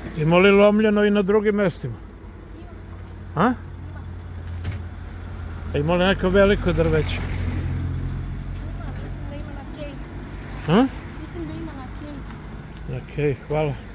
Ima li lomljeno i na drugim mjestima? A? Ima li neko veliko drveće? Ima, mislim da ima na Kej. A? Mislim da ima na Kej. Okej, hvala.